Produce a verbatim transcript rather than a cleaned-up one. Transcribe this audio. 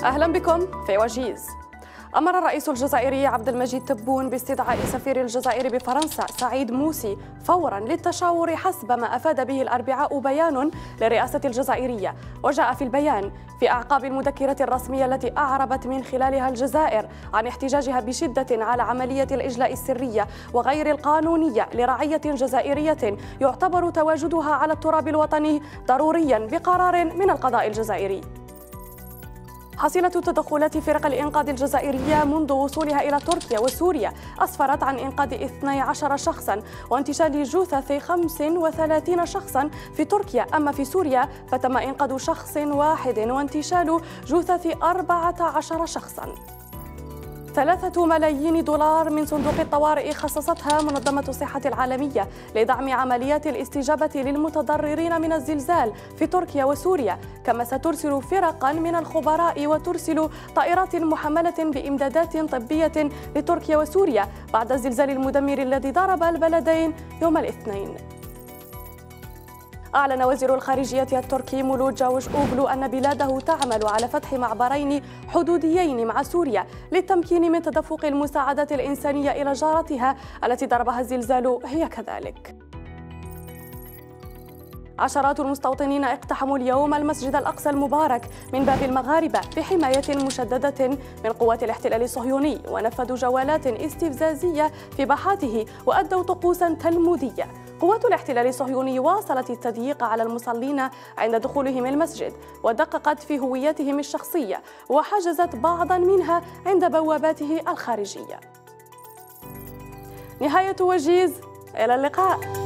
أهلا بكم في وجيز. أمر الرئيس الجزائري عبد المجيد تبون باستدعاء سفير الجزائر بفرنسا سعيد موسي فورا للتشاور حسب ما أفاد به الأربعاء بيان للرئاسة الجزائرية. وجاء في البيان في أعقاب المذكرة الرسمية التي أعربت من خلالها الجزائر عن احتجاجها بشدة على عملية الإجلاء السرية وغير القانونية لرعية جزائرية يعتبر تواجدها على التراب الوطني ضروريا بقرار من القضاء الجزائري. حصيلة تدخلات فرق الإنقاذ الجزائرية منذ وصولها إلى تركيا وسوريا أسفرت عن إنقاذ اثني عشر شخصاً وانتشال جثث خمس وثلاثين شخصاً في تركيا، أما في سوريا فتم إنقاذ شخص واحد وانتشال جثث أربعة عشر شخصاً. ثلاثة ملايين دولار من صندوق الطوارئ خصصتها منظمة الصحة العالمية لدعم عمليات الاستجابة للمتضررين من الزلزال في تركيا وسوريا، كما سترسل فرقا من الخبراء وترسل طائرات محملة بإمدادات طبية لتركيا وسوريا بعد الزلزال المدمر الذي ضرب البلدين يوم الاثنين. أعلن وزير الخارجية التركي مولود جاوش أوغلو أن بلاده تعمل على فتح معبرين حدوديين مع سوريا للتمكين من تدفق المساعدات الإنسانية إلى جارتها التي ضربها الزلزال هي كذلك. عشرات المستوطنين اقتحموا اليوم المسجد الأقصى المبارك من باب المغاربة بحماية مشددة من قوات الاحتلال الصهيوني، ونفذوا جولات استفزازية في باحاته وأدوا طقوسا تلمودية. قوات الاحتلال الصهيوني واصلت التضييق على المصلين عند دخولهم المسجد ودققت في هويتهم الشخصية وحجزت بعضا منها عند بواباته الخارجية. نهاية وجيز، إلى اللقاء.